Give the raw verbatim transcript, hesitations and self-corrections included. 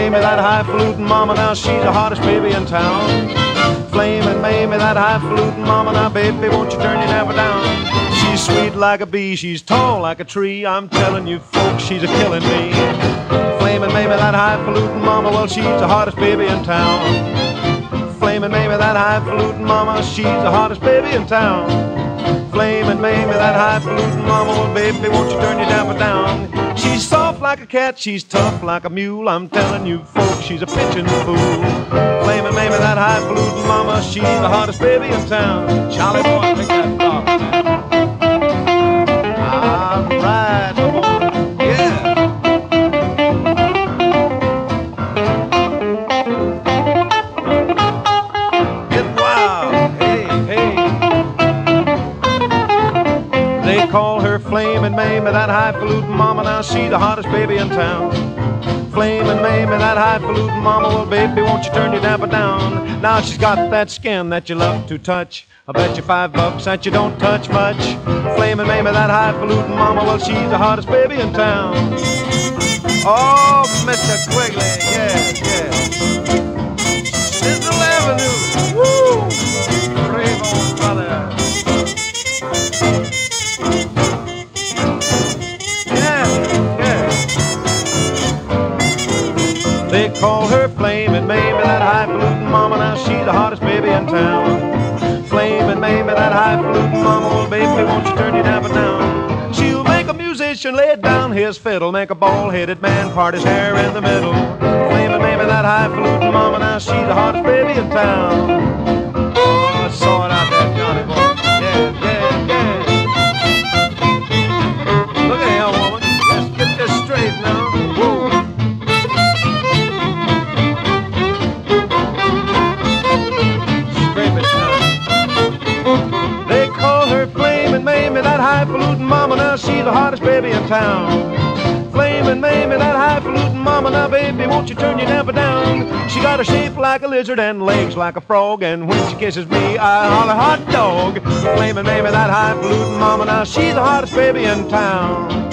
Mamie, that highfalutin mama, now she's the hottest baby in town. Flamin' Mamie, that highfalutin mama, now baby, won't you turn your napper down? She's sweet like a bee, she's tall like a tree, I'm telling you folks, she's a killin' me. Flamin' Mamie, that highfalutin mama, well, she's the hottest baby in town. Flamin' Mamie, that highfalutin mama, she's the hottest baby in town. Flamin' Mamie, that highfalutin mama, well, baby, won't you turn your napper down? She's soft like a cat, she's tough like a mule, I'm telling you folks, she's a pitchin' fool. Flamin' Mamie, that highfalutin mama, she's the hottest baby in town. Charlie boy, pick that dog, man. All right, come on, yeah. Get wild, hey, hey. They call her Flamin' Mamie, that highfalutin mama, now she's the hottest baby in town. Flamin' Mamie, that highfalutin mama, well, baby, won't you turn your napper down? Now she's got that skin that you love to touch. I bet you five bucks that you don't touch much. Flamin' Mamie, that highfalutin mama, well, she's the hottest baby in town. Oh, Mister Quigley, yeah, yeah. Sizzle Avenue, woo! Brave old brother. They call her Flamin' Mamie, that highfalutin mama, now she's the hottest baby in town. Flamin' Mamie, that highfalutin mama, well, baby, won't you turn your napper down? She'll make a musician lay down his fiddle, make a bald-headed man part his hair in the middle. Flamin' Mamie, that highfalutin mama, now she's the hottest baby in town. Oh, I saw it out there, Johnny boy. Yeah, yeah, yeah. Look at here, woman. Let's get this straight now. Woo. They call her Flamin' Mamie, that highfalutin mama, now she's the hottest baby in town. Flamin' Mamie, that highfalutin mama, now baby, won't you turn your napper down? She got a shape like a lizard and legs like a frog, and when she kisses me, I holler hot dog. Flamin' Mamie, that highfalutin mama, now she's the hottest baby in town.